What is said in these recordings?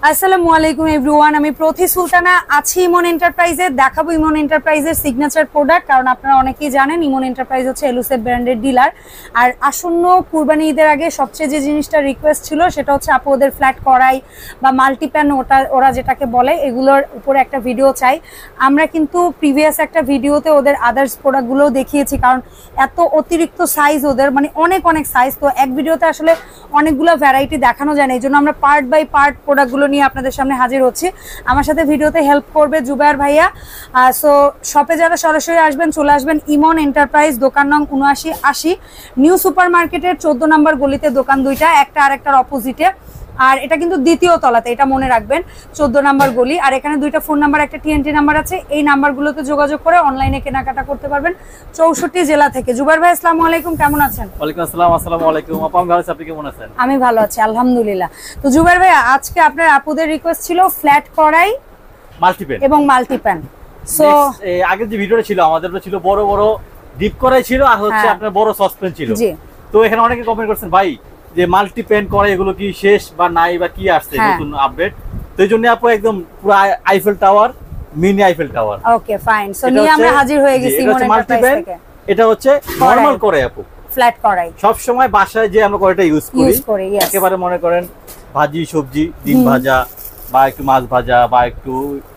আসসালামু আলাইকুম এভরিওয়ান, আমি প্রতি সুলতানা আছি ইমন এন্টারপ্রাইজে। দেখাবো ইমন এন্টারপ্রাইজের সিগনেচার প্রোডাক্ট, কারণ আপনারা অনেকেই জানেন ইমন এন্টারপ্রাইজ হচ্ছে এলুসেফ ব্র্যান্ডের ডিলার। আর আসন্ন কুরবানি ঈদের আগে সবচেয়ে যে জিনিসটা রিকোয়েস্ট ছিল সেটা হচ্ছে আপু ওদের ফ্ল্যাট কড়াই বা মাল্টিপ্যান ওরা যেটাকে বলে এগুলোর উপরে একটা ভিডিও চাই। আমরা কিন্তু প্রিভিয়াস একটা ভিডিওতে ওদের আদার্স প্রোডাক্টগুলোও দেখিয়েছি, কারণ এত অতিরিক্ত সাইজ ওদের, মানে অনেক সাইজ, তো এক ভিডিওতে আসলে অনেকগুলো ভ্যারাইটি দেখানো যায় না। এই জন্য আমরা পার্ট বাই পার্ট প্রোডাক্টগুলো নিয়ে আপনাদের সামনে হাজির হচ্ছি। আমার সাথে ভিডিওতে হেল্প করবে জুবায়ের ভাইয়া। সো শপে যারা সরাসরি আসবেন চলে আসবেন ইমন এন্টারপ্রাইজ, দোকান নং ৭৯৮০, নিউ সুপার মার্কেটের ১৪ নম্বর গলিতে দোকান দুইটা, একটা আরেকটার অপোজিটে। আর এটা কিন্তু দ্বিতীয় তলাতে, এটা মনে রাখবেন, ১৪ নম্বর গলি। আর এখানে দুইটা ফোন নাম্বার, একটা টিএনটি নাম্বার আছে। এই নাম্বারগুলোতে যোগাযোগ করে অনলাইনে কেনাকাটা করতে পারবেন ৬৪ জেলা থেকে। জুবায়ের ভাই আসসালামু আলাইকুম, কেমন আছেন? ওয়ালাইকুম আসসালাম। আসসালামু আলাইকুম আপা, আমি ভালো আছি, আপনি কেমন আছেন? আমি ভালো আছি আলহামদুলিল্লাহ। তো জুবায়ের ভাই, আজকে আপনার আপুদের রিকোয়েস্ট ছিল ফ্ল্যাট কড়াই মাল্টিপ্যান এবং মাল্টিপ্যান। সো আগের যে ভিডিওটা ছিল আমাদের ছিল বড় বড় ডিপ কড়াই ছিল, আর হচ্ছে আপনার বড় সসপ্যান ছিল। তো এখানে অনেকে কমেন্ট করছেন ভাই যে মাল্টিপ্যান কড়াই এগুলো কি শেষ বা নাই বা কি আসছে নতুন আপডেট। তো এই জন্য আপু একদম পুরো Eiffel tower, mini Eiffel tower. Okay fine. So নিয়ে আমরা হাজির হয়ে গেছি ইমন এন্টারপ্রাইজ থেকে। এটা হচ্ছে নরমাল কড়াই আপু, ফ্ল্যাট কড়াই। সব সময় বাসায় যে আমরা কড়াইটা ইউজ করি, একেবারে মনে করেন ভাজি সবজি, ডিম ভাজা বা একটু মাছ ভাজা বা একটু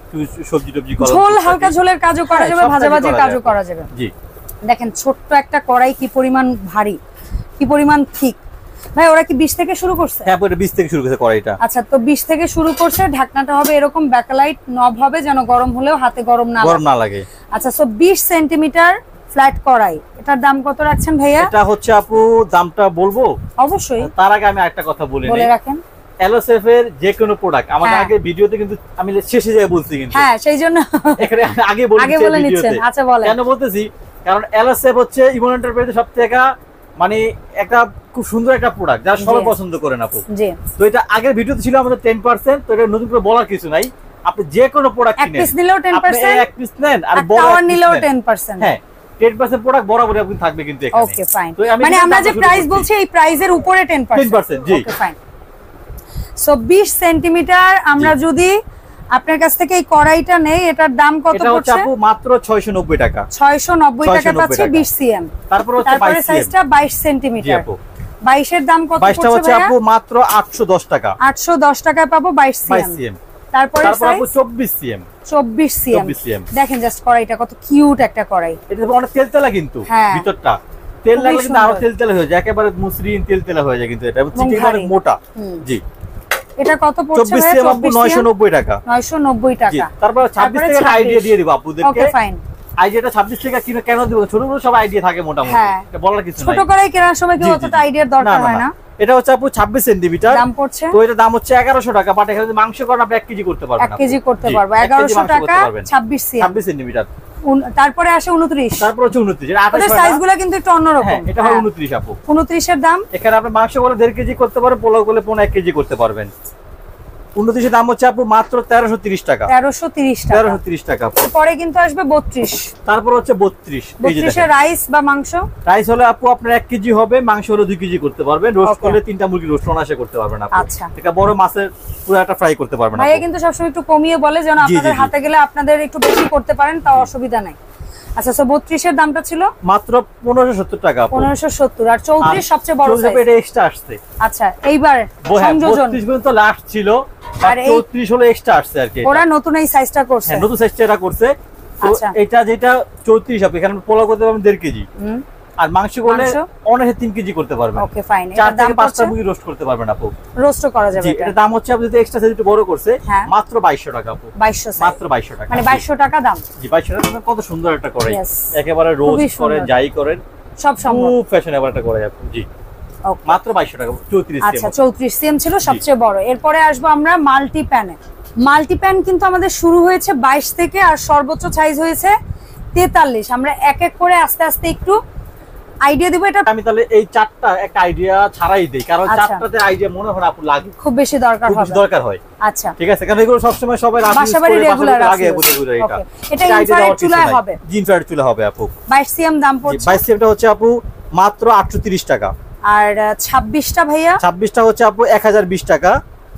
সবজি টবজি করা, ঝোল, হালকা ঝোলের কাজও করা যাবে, ভাজা ভাজির কাজও করা যাবে। জি দেখেন ছোট্ট একটা কড়াই কি পরিমাণ ভারী, কি পরিমাণ ঠিক। ভাই ওরা কি 20 থেকে শুরু করছে? হ্যাঁ পুরো 20 থেকে শুরু করছে কড়াইটা। আচ্ছা, তো 20 থেকে শুরু করছে। ঢাকনাটা হবে এরকম ব্যাকলাইট নব হবে, যেন গরম হলেও হাতে গরম না লাগে। আচ্ছা, সো 20 সেন্টিমিটার ফ্ল্যাট কড়াই, এটার দাম কত রাখছেন ভাইয়া? এটা হচ্ছে আপু দামটা বলবো অবশ্যই, তার আগে আমি একটা কথা বলে রাখেন। এলওসএফ এর যে কোনো প্রোডাক্ট আমাদের আগে ভিডিওতে কিন্তু আমি শেষে যায় বলছি, কিন্তু হ্যাঁ সেই জন্য এখানে আগে বলে নিচ্ছেন। আচ্ছা বলেন। কেন বলতেছি, কারণ এলওসএফ হচ্ছে ইমন এন্টারপ্রাইজের সবথেকে মানে একটা খুব সুন্দর একটা প্রোডাক্ট যা সবাই পছন্দ করেন আপু। জি, তো এটা আগের ভিডিওতে ছিল আমাদের 10%, তো এটা নতুন করে বলার কিছু নাই। আপনি যে কোনো প্রোডাক্ট কিনেন, এক পিস নিলেও 10%, এক পিস নেন আর বড় নিলেও 10%। হ্যাঁ 10% প্রোডাক্ট বরাবরই আপনি থাকবে কিন্তু এখানে। Okay fine. মানে আমরা যে প্রাইস বলছি এই প্রাইজের উপরে 10%। জি ওকে ফাইন। সো 20 সেন্টিমিটার আমরা যদি আপনার কাছ থেকে এই কড়াইটা নেই, এটার দাম কত পড়ছে? এটা হচ্ছে আপু মাত্র 690 টাকা। 690 টাকা পাচ্ছি 20 সিএম। তারপর হচ্ছে 22 সাইজটা 22 সেন্টিমিটার। 22 এর দাম কত পড়ছে? 22টা হচ্ছে আপু মাত্র 810 টাকা। 810 টাকায় পাবো 22 সিএম। তারপর আপু 24 সিএম। 24 সিএম। দেখেন জাস্ট কড়াইটা কত কিউট একটা কড়াই। এটা অনেক তেলতেলা কিন্তু ভিতরটা। তেল লাগলে কিন্তু আরো তেলতেলা হয়ে যায়, একেবারে মসৃণ তেলতেলা হয়ে যায় কিন্তু এটা। চিকেন অনেক মোটা। জি। এটা কত পড়ছে? 24 সিএম আপু 990 টাকা। 990 টাকা। তারপর 26 টাকা আইডিয়া দিয়ে দিব আপুদেরকে। Okay fine. আইডিয়াটা 26 টাকা কেন দিব? ছোট বড় সব আইডিয়া থাকে মোটামুটি, এটা বলার কিছু নাই। ছোট কড়াই কেনার সময় কি অতটা আইডিয়ার দরকার হয় না? এটা হচ্ছে আপু 26 সেন্টিমিটার দাম পড়ছে। তো এটা দাম হচ্ছে 1100 টাকা। বাট এখানে মাংস করেন আপনি 1 কেজি করতে পারবেন। 1 কেজি করতে পারবো 1100 টাকা 26 সেন্টিমিটার। তারপরে আসে 29। তারপর হচ্ছে 29। এটা 28 সাইজগুলো কিন্তু একটু অন্যরকম। হ্যাঁ এটা হয় 29 আপু। 29 এর দাম। এখানে আপনি মাংস করে 1.5 কেজি করতে পারবেন, পোলাও করলে 1 কেজি করতে পারবেন। 29 এর দাম হচ্ছে আপু মাত্র 1330 টাকা। 1330 টাকা। পরে কিন্তু আসবে 32। তারপর হচ্ছে 32। এই যে 32 এর রাইস বা মাংস। রাইস হলে আপু আপনার 1 কেজি হবে, মাংস হলে 2 কেজি করতে পারবেন। রোস্ট করলে 3টা মুরগি রোস্ট অনায়াসে করতে পারবেন আপু। আচ্ছা, এটা বড় মাছের পুরো একটা ফ্রাই করতে পারবেন আপু। ভাইয়া কিন্তু সবসময় একটু কমিয়ে বলে যেন আপনাদের হাতে গেলে আপনাদের একটু বেশি করতে পারেন, তাও অসুবিধা নাই। আচ্ছা, সো 32 এর দামটা ছিল মাত্র 1570 টাকা। 1570। আর 34 সবচেয়ে বড় সাইজ। এটা এক্সট্রা আসছে। আচ্ছা, এইবার সংযোজন 32 পর্যন্ত লাস্ট ছিল, আর 34 হলো এক্সট্রা আসছে আর কি। ওরা নতুন এই সাইজটা করছে। হ্যাঁ নতুন সাইজটা এটা করছে। তো এটা যেটা 34 হবে, এখানে পোলাও করতে পারবেন 1.5 কেজি। আর মাংস করলে অনেক 3 কেজি করতে পারবেন। Okay fine. 4 থেকে 5টা মুরগি রোস্ট করতে পারবেন আপু। রোস্টও করা যাবে। এটা দাম হচ্ছে আপনি যদি এক্সট্রা সাইজ একটু বড় করছে মাত্র 2200 টাকা আপু। 2200 মাত্র 2200 টাকা। মানে 2200 টাকা দাম। জি 2200 টাকা। কত সুন্দর একটা কড়াই, একেবারে রোস্ট করে যাই করেন সব সম্ভব, খুব ফ্যাশনেবল একটা কড়াই আপু। জি মাত্র 2200 টাকা। 34 সিএম। আচ্ছা 34 সিএম ছিল সবচেয়ে বড়। এরপরে আসবো আমরা মাল্টিপ্যানে। মাল্টিপ্যান কিন্তু আমাদের শুরু হয়েছে 22 থেকে, আর সর্বোচ্চ সাইজ হয়েছে 43। আমরা এক এক করে আস্তে আস্তে একটু আইডিয়া দিব। এটা আমি তাহলে এই চারটা একটা আইডিয়া ছাড়াই দেই, কারণ চারটাতে আইডিয়া মনে হয় আপু লাগে খুব বেশি দরকার হয়। আচ্ছা ঠিক আছে, কারণ এগুলো সব সময় সবাই বাসাবাড়ি রেগুলার লাগে আপু। এটা ইনফ্রারেড চুলা হবে। জি ইনফ্রারেড চুলা হবে আপু। 22 সিএম দাম পড়ছে। 22 সিএমটা হচ্ছে আপু মাত্র 830 টাকা। আর 26টা ভাইয়া? 26টা হচ্ছে আপু 1020 টাকা।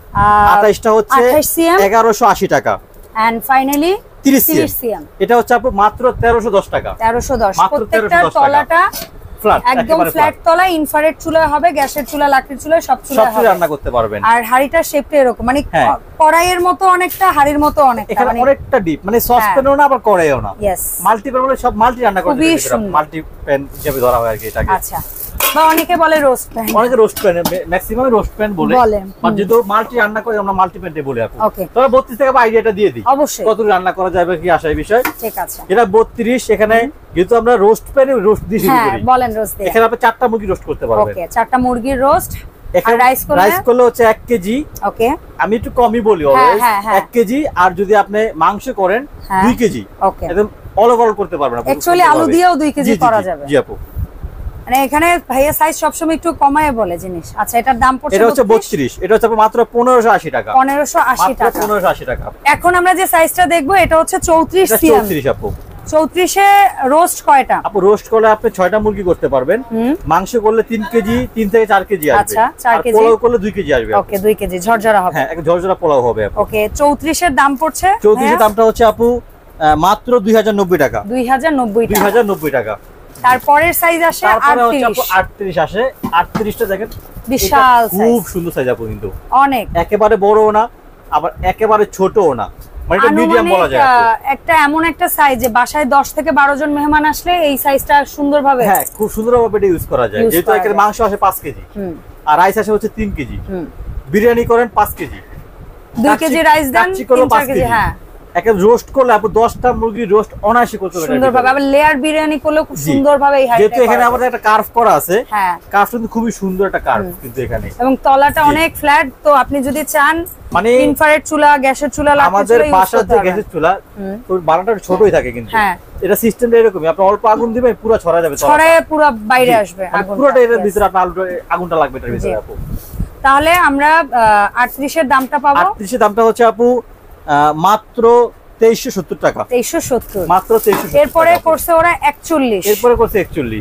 28টা হচ্ছে 1180 টাকা এন্ড ফাইনালি 30 সিএম এটা হচ্ছে আপু মাত্র 1310 টাকা 1310 প্রত্যেকটা তলাটা ফ্ল্যাট একদম ফ্ল্যাট তলা ইনফ্রারেড চুলা হবে গ্যাসের চুলা লাকড়ির চুলা সব চুলা হবে রান্না করতে পারবেন আর হাড়িটার শেপটা এরকম মানে কড়াইয়ের মতো অনেকটা হাড়ির মতো অনেকটা এখানে অনেকটা ডিপ মানে সসপ্যানও না আবার কড়াইও না মাল্টিপ্যান বলে সব মাল্টি রান্না করতে পারবেন মাল্টিপ্যান হিসেবে ধরা হয় আর কি এটাকে আচ্ছা বা অনেকে বলে রোস্ট প্যান অনেকে roast pan maximum roast pan বলে বাট যেহেতু মাল্টি রান্না করে আমরা মাল্টি প্যানে বলি আপু তবে 32 টাকা আইডিয়াটা দিয়ে দিই অবশ্যই কত রান্না করা যাবে কি আশায় বিষয় ঠিক আছে এটা 32 এখানে যেহেতু আমরা রোস্ট প্যানে রোস্ট দিয়ে শুরু করি বলেন রোস্ট দিয়ে এখানে আপনি 4টা মুরগি রোস্ট করতে পারবেন ওকে 4টা মুরগির রোস্ট এখানে রাইস করলে হচ্ছে 1 কেজি ওকে আমি একটু কমই বলি অলওয়েজ 1 কেজি আর যদি আপনি মাংস করেন 2 কেজি ওকে একদম অল ওভার করতে পারবেন আপনি অ্যাকচুয়ালি আলু দিয়েও 2 কেজি করা যাবে জি আপু মানে এখানে ভাইয়া সাইজ সবসময় একটু কমায় বলে জিনিস আচ্ছা এটার দাম পড়ছে এটা হচ্ছে 32 এটা হচ্ছে মাত্র 1580 টাকা 1580 টাকা 1580 টাকা এখন আমরা যে সাইজটা দেখবো এটা হচ্ছে 34 সিএম 34 আপু 34 এ রোস্ট কয়টা আপু রোস্ট করলে আপনি 6টা মুরগি করতে পারবেন মাংস করলে 3 কেজি 3 থেকে 4 কেজি আসবে আচ্ছা 4 কেজি পোলাও করলে 2 কেজি আসবে ওকে 2 কেজি ঝরঝরা হবে হ্যাঁ এক ঝরঝরা পোলাও হবে আপু ওকে 34 এর দাম পড়ছে 34 এর দামটা হচ্ছে আপু মাত্র 2090 টাকা 2090 টাকা তারপরের সাইজ আসে 38 আসে 38টা দেখেন বিশাল সাইজ খুব সুন্দর সাইজ আপু কিন্তু অনেক একেবারে বড়ও না আবার একেবারে ছোটও না মানে এটা মিডিয়াম বলা যায় একটা এমন একটা সাইজ যে বাসায় 10 থেকে 12 জন মেহমান আসলে এই সাইজটা সুন্দরভাবে হ্যাঁ খুব সুন্দরভাবে এটা ইউজ করা যায় যেহেতু এর মাংস আসে 5 কেজি আর রাইস আসে হচ্ছে 3 কেজি বিরিয়ানি করেন 5 কেজি 2 কেজি রাইস দেন 3 কেজি হ্যাঁ একটা রোস্ট করলে আপনি 10টা মুরগি রোস্ট অনায়াসে করতে পারবেন সুন্দরভাবে আবার লেয়ার বিরিয়ানি করলে খুব সুন্দরভাবে এই হাইটা যেহেতু এখানে আমাদের একটা কার্ভ করা আছে হ্যাঁ কার্ভ কিন্তু খুবই সুন্দর একটা কার্ভ কিন্তু এখানে এবং তলাটা অনেক ফ্ল্যাট তো আপনি যদি চান মানে ইনফ্রারেড চুলা গ্যাসের চুলা লাকড়ির আমাদের বাসাতে গ্যাসের চুলা তো বানাটা ছোটই থাকে কিন্তু হ্যাঁ এটা সিস্টেমটা এরকমই আপনি অল্প আগুন দিবেন পুরো ছড়া যাবে ছড়ায় পুরো বাইরে আসবে আগুন পুরোটা এর ভিতরে আপনি আগুনটা লাগবে এর ভিতরে আপু তাহলে আমরা 38 এর দামটা পাবো 38 এর দামটা হচ্ছে আপু মাত্র 2370 টাকা 2370 মাত্র 2370 এরপরে করছে ওরা 41 এরপরে করছে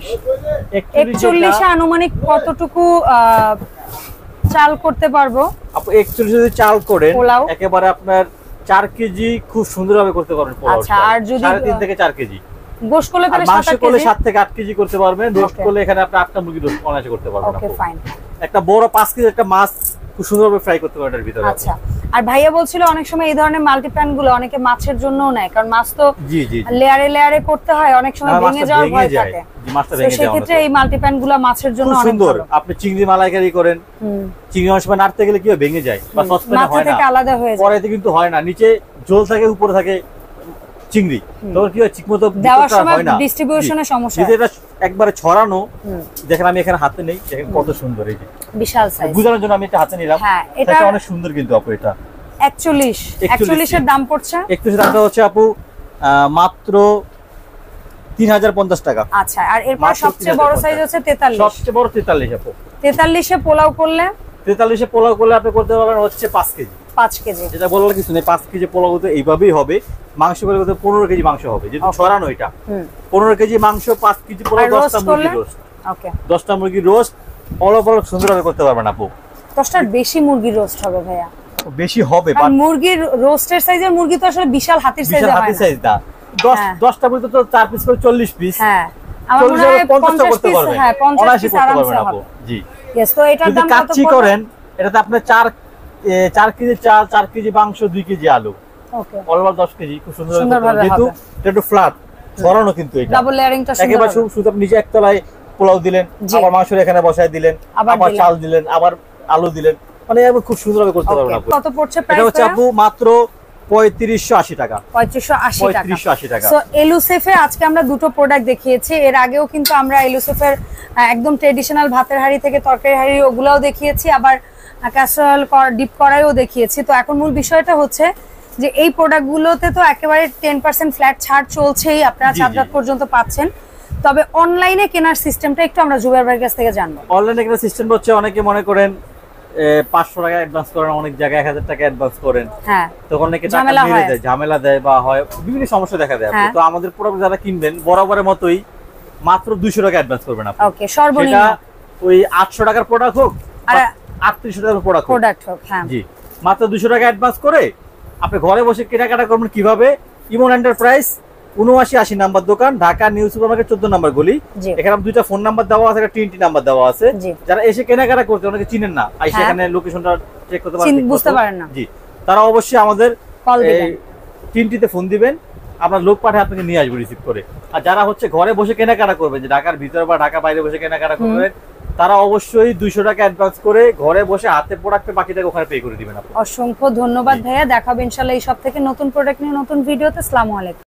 41 এ আনুমানিক কতটুকু চাল করতে পারবো আপু 41 যদি চাল করেন একেবারে আপনার 4 কেজি খুব সুন্দরভাবে করতে পারবেন পোলাও আচ্ছা আর যদি 3.5 থেকে 4 কেজি গোশত করলে তাহলে 7 থেকে 8 কেজি করতে পারবেন রোস্ট করলে এখানে আপনি 8টা মুরগি রোস্ট অনায়াসে করতে পারবেন ওকে ফাইন একটা বড় 5 কেজি একটা মাছ খুব সুন্দরভাবে ফ্রাই করতে পারবেন এর ভিতরে আচ্ছা আর ভাইয়া বলছিল অনেক সময় এই ধরনের মাল্টিপ্যান গুলো অনেকে মাছের জন্যও নেয় কারণ মাছ তো লেয়ারে লেয়ারে করতে হয় অনেক সময় ভেঙে যাওয়ার ভয় থাকে মাছটা ভেঙে যায় সেক্ষেত্রে এই মাল্টিপ্যান গুলো মাছের জন্য অনেক সুন্দর আপনি চিংড়ি মালাইকারি করেন চিংড়ি মাছ নাড়তে গেলে কি ভেঙে যায় বা সসপ্যানে হয় না আলাদা হয়ে যায় পরেতে কিন্তু হয় না নিচে ঝোল থাকে উপরে থাকে চিংড়ি তখন কি হয় ঠিকমতো দেওয়ার সময় ডিস্ট্রিবিউশনের সমস্যা যদি এটা একবারে ছড়ানো দেখেন আমি এখানে হাতে নেই দেখেন কত সুন্দর এই যে বিশাল সাইজ বুঝানোর জন্য আমি এটা হাতে নিলাম হ্যাঁ এটা অনেক সুন্দর কিন্তু আপু এটা 41 এর দাম পড়ছে 41 এর দামটা হচ্ছে আপু মাত্র 3050 টাকা আচ্ছা আর এরপর সবচেয়ে বড় সাইজ হচ্ছে 43 সবচেয়ে বড় 43 আপু 43 এ পোলাও করলে 43 এ পোলাও করলে আপনি করতে পারবেন হচ্ছে 5 কেজি 5 কেজি যেটা বলার কিছু নেই 5 কেজি পোলাও তো এইভাবেই হবে মাংস করে 15 কেজি মাংস হবে যেহেতু ছড়ানো এটা 15 কেজি মাংস 5 কেজি পোলাও 10টা মুরগি রোস্ট ওকে 10টা মুরগি রোস্ট অল সুন্দরভাবে করতে পারবেন আপু 10টার বেশি মুরগি রোস্ট হবে ভাইয়া বেশি হবে আর মুরগির রোস্টের সাইজের মুরগি তো আসলে বিশাল হাতির সাইজ হয় না হাতির সাইজ দা 10টা মুরগি তো 4 পিস করে 40 পিস হ্যাঁ আমার মনে হয় 50 পিস হ্যাঁ 50 পিস আরামসে হবে জি यस তো এটার দাম কত কাচ্চি করেন এটাতে আপনি 4 কেজি চাল 4 কেজি মাংস 2 কেজি আলু ওকে অলওভার 10 কেজি খুব সুন্দর যেহেতু এটা একটু ফ্ল্যাট ছড়ানো কিন্তু এটা ডাবল লেয়ারিংটা সুন্দর একেবারে শুধু আপনি নিচে একতলায় পোলাও দিলেন আবার মাংস এখানে বসায় দিলেন আবার চাল দিলেন আবার আলু দিলেন মানে খুব সুন্দরভাবে করতে পারবেন আপনি কত পড়ছে প্রাইস এটা হচ্ছে আপু মাত্র 3580 টাকা 3580 টাকা সো এলুসেফে আজকে আমরা দুটো প্রোডাক্ট দেখিয়েছি এর আগেও কিন্তু আমরা এলুসেফের একদম ট্র্যাডিশনাল ভাতের হাঁড়ি থেকে তরকারি হাঁড়ি ওগুলাও দেখিয়েছি আবার ক্যাসারোল ডিপ কড়াইও দেখিয়েছি তো এখন মূল বিষয়টা হচ্ছে যে এই প্রোডাক্টগুলোতে তো একেবারে 10% ফ্ল্যাট ছাড় চলছেই আপনারা চাঁদরাত পর্যন্ত পাচ্ছেন তবে অনলাইনে কেনার সিস্টেমটা একটু আমরা জুবাইর ভাইয়ের কাছ থেকে জানবো অনলাইনে কেনার সিস্টেম হচ্ছে অনেকে মনে করেন 500 টাকা অ্যাডভান্স করেন অনেক জায়গায় 1000 টাকা অ্যাডভান্স করেন হ্যাঁ তখন নাকি টাকা মেরে দেয় ঝামেলা দেয় বা হয় বিভিন্ন সমস্যা দেখা দেয় তো আমাদের প্রোডাক্ট যারা কিনবেন বরাবরের মতোই মাত্র 200 টাকা অ্যাডভান্স করবেন আপনি ওকে সর্বনিম্ন সেটা ওই 800 টাকার প্রোডাক্ট হোক আর 3800 টাকার প্রোডাক্ট হোক হ্যাঁ জি মাত্র 200 টাকা অ্যাডভান্স করে আপনি ঘরে বসে কেনাকাটা করবেন কিভাবে? ইমন এন্টারপ্রাইজ 7980 নাম্বার দোকান, Dhaka new super market 14 number গলি। এখানে দুইটা ফোন নাম্বার দেওয়া আছে, একটা টিএনটি নাম্বার দেওয়া আছে। যারা এসে কেনাকাটা করতে অনেকে চিনেন না, আইসা এখানে লোকেশনটা চেক করতে পারেন, বুঝতে পারেন না, জি তারা অবশ্যই আমাদের টিএনটিতে ফোন দিবেন, আপনার লোক পাঠিয়ে আপনাকে নিয়ে আসবে রিসিভ করে। আর যারা হচ্ছে ঘরে বসে কেনাকাটা করবেন, যে ঢাকার ভিতরে বা ঢাকা বাইরে বসে কেনাকাটা করবেন, তারা অবশ্যই 200 টাকা অ্যাডভান্স করে ঘরে বসে হাতে প্রোডাক্ট বাকি টাকা ওখানে পে করে দিবেন আপনি। অসংখ্য ধন্যবাদ ভাইয়া, দেখাবো ইনশাআল্লাহ এই সব থেকে নতুন প্রোডাক্ট নিয়ে নতুন ভিডিওতে। আসসালামু আলাইকুম।